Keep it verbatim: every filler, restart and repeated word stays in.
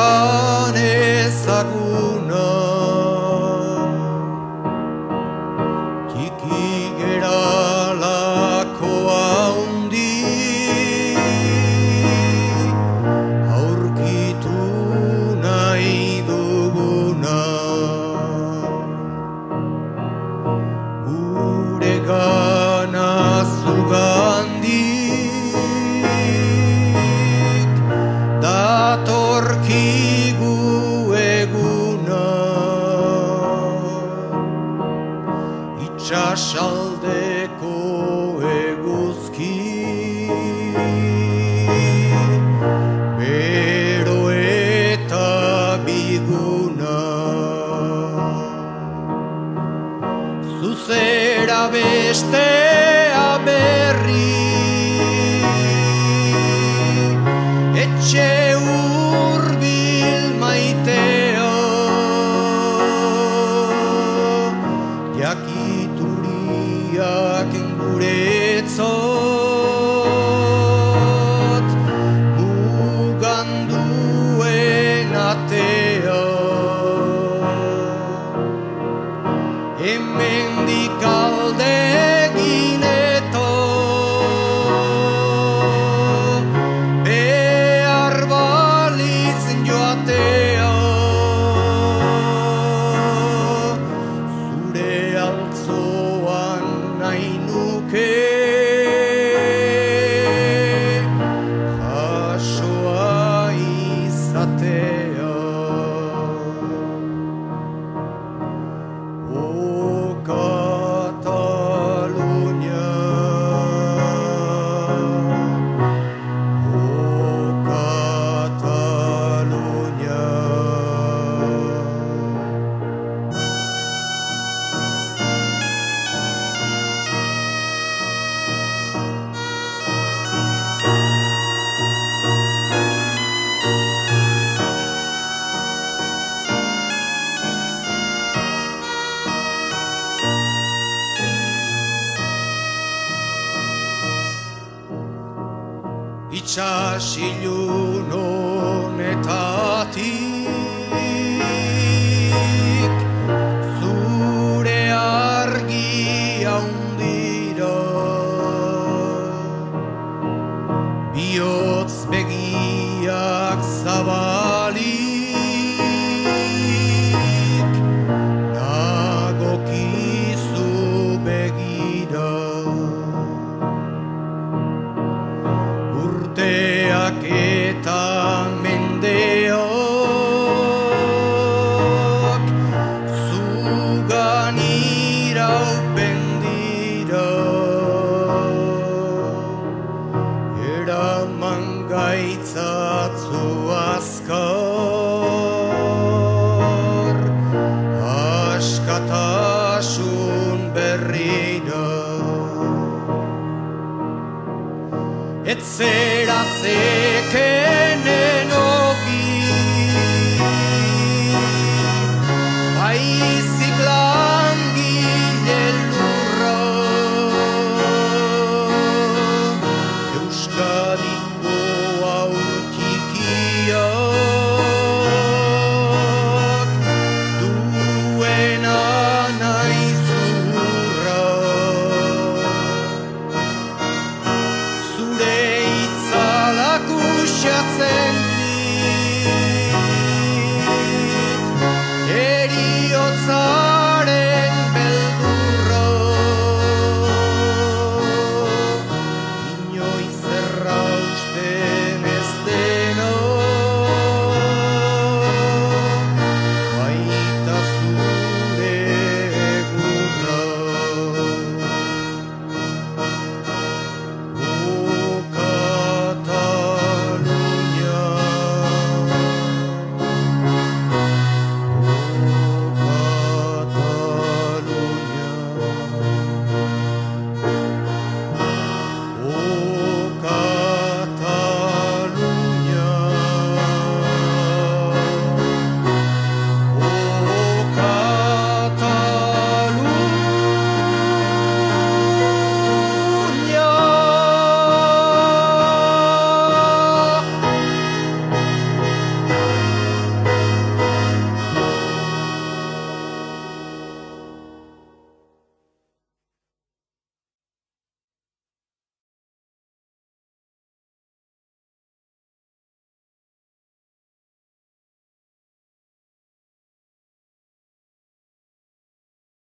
egan ezaguna txiki geralako haundi aurkitu nahi duguna gure gana zugandik datorkigu eguna itxasaldeko eguzki bero eta biguna zuzera bestea berri etxe hurbil maitea jakituriak guretzat muganduen atea hemendik alde egin eta behar balitzen joatea zure altzoan nahi nuke jasoa izatea. O Catalunya, o Catalunya. Itxasilun honetatik zure argi haundira bihotz begiak zabalik nagokizu begira urteak eta mendeak zugan iraupen dira eraman gaitzatzu azkar askatasun berrira etzera zeke